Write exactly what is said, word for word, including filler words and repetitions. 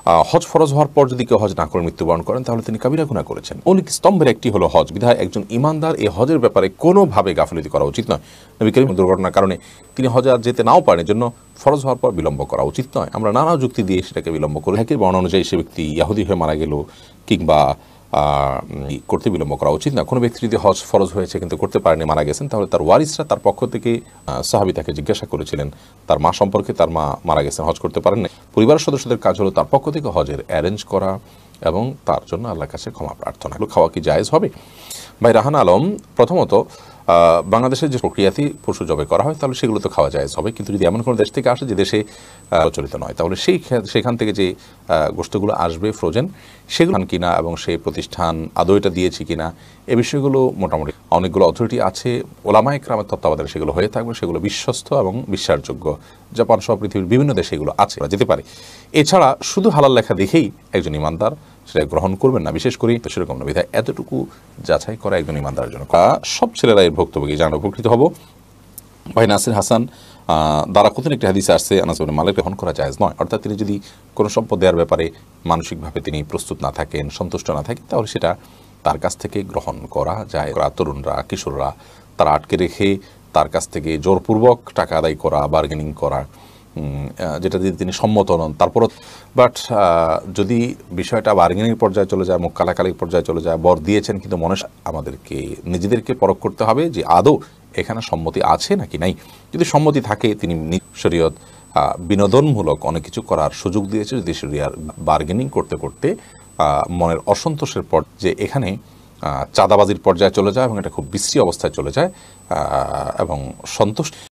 হজ ফরজ হওয়ার পর যদি কেউ হজ না করে মৃত্যুবরণ করেন তাহলে তিনি কাবিরা গুনাহ করেছেন। মৌলিক স্তম্ভের একটি হলো হজ, বিধায় একজন ইমানদার এই হজের ব্যাপারে কোনোভাবে গাফিলতি করা উচিত নয়। নবী করিম দুর্ঘটনার কারণে তিনি হজে আর যেতে নাও পারেন, জন্য ফরজ হওয়ার পর বিলম্ব করা উচিত নয়। আমরা নানা যুক্তি দিয়ে সেটাকে বিলম্ব করি। হাকির বর্ণনা অনুযায়ী সে ব্যক্তি ইয়াহুদি হয়ে মারা গেল কিংবা করতে বিলম্ব করা উচিত না। কোনো ব্যক্তি যদি হজ ফরজ হয়েছে কিন্তু করতে পারেনি, মারা গেছেন, তাহলে তার ওয়ারিসরা তার পক্ষ থেকে সাহাবী তাকে জিজ্ঞাসা করেছিলেন তার মা সম্পর্কে, তার মা মারা গেছেন, হজ করতে পারেন না। পরিবারের সদস্যদের কাজ হলো তার পক্ষ থেকে হজের অ্যারেঞ্জ করা এবং তার জন্য আল্লাহর কাছে ক্ষমা প্রার্থনা। খাওয়া কি জায়েজ হবে? ভাই রাহান আলম, প্রথমত বাংলাদেশের যে প্রক্রিয়াতে পশু জবাই করা হয় তাহলে সেগুলো তো খাওয়া জায়েজ হবে, কিন্তু যদি এমন কোনো দেশ থেকে আসে যে দেশে প্রচলিত নয় তাহলে সেই সেখান থেকে যে গোশতগুলো আসবে ফ্রোজেন সেগুলো কিনা এবং সেই প্রতিষ্ঠান আদৌ এটা দিয়েছে কিনা এ বিষয়গুলো মোটামুটি অনেকগুলো অথরিটি আছে, ওলামায়ে কেরামের তত্ত্বাবধানে সেগুলো হয়ে থাকবে, সেগুলো বিশ্বস্ত এবং বিশ্বাসযোগ্য। জাপান সহ পৃথিবীর বিভিন্ন দেশে এগুলো আছে, যেতে পারে। এছাড়া শুধু হালাল লেখা দেখেই একজন ইমানদার সেটা গ্রহণ করবেন না, বিশেষ করে সেরকম না। বিধায় এতটুকু যাচাই করা একজন ইমানদারের জন্য। সব ছেলেরা এর ভুক্তভোগী, জানা উপকৃত হব। ভাই নাসির হাসান দ্বারা কতদিন একটি হাদিসে আসছে আনাস ইবনে মালিক গ্রহণ করা জায়েজ নয়, অর্থাৎ তিনি যদি কোনো সম্পদ দেওয়ার ব্যাপারে মানসিকভাবে তিনি প্রস্তুত না থাকেন, সন্তুষ্ট না থাকেন, তাহলে সেটা তার কাছ থেকে গ্রহণ করা যায়। তরুণরা, কিশোররা তারা আটকে রেখে তার কাছ থেকে জোরপূর্বক টাকা আদায় করা, বার্গেনিং করা, যেটা দিয়ে তিনি সম্মত নন, তারপরও বাট যদি বিষয়টা বার্গেনিং পর্যায়ে চলে যায়, মুখ কালাকালির পর্যায়ে চলে যায়, বর দিয়েছেন কিন্তু মনে আমাদেরকে নিজেদেরকে পরখ করতে হবে যে আদৌ এখানে সম্মতি আছে নাকি নাই। যদি সম্মতি থাকে, তিনি শরীয়ত বিনোদনমূলক অনেক কিছু করার সুযোগ দিয়েছে, যদি শরীয়ত বার্গেনিং করতে করতে মনের অসন্তোষের পর যে এখানে চাঁদাবাজির পর্যায়ে চলে যায় এবং এটা খুব বিশ্রী অবস্থায় চলে যায় এবং সন্তুষ্ট